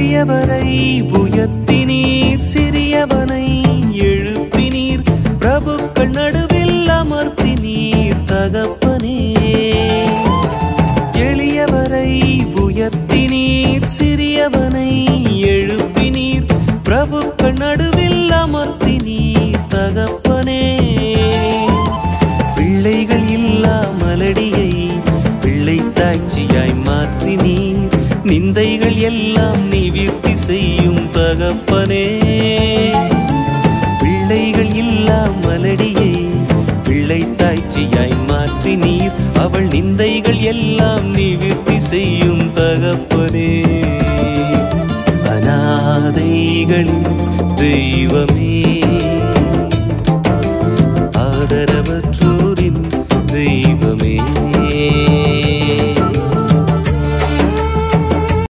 எளியவரை உயர்த்தினீர், சிறியவனை எழுப்பினீர், பிரபுக்கள் நடுவில் அமர்த்தினீர் தகப்பனே. எளியவரை உயர்த்தினீர், சிறியவனை எழுப்பினீர், பிரபுக்கள் நடுவில் அமர்த்தினீர் தகப்பனே. பிள்ளைகள் இல்லா மலடியை பிள்ளை தாட்சியாய் மாற்றினீர், நிந்தைகள் எல்லாம் நிவிர்த்தி செய்யும் தகப்பனே. பிள்ளைகள் இல்லா மலடியை பிள்ளை தாய்ச்சியாய் மாற்றினீர், அவள் நிந்தைகள் எல்லாம் நிவிர்த்தி செய்யும் தகப்பனே. அநாதைகளின் தெய்வமே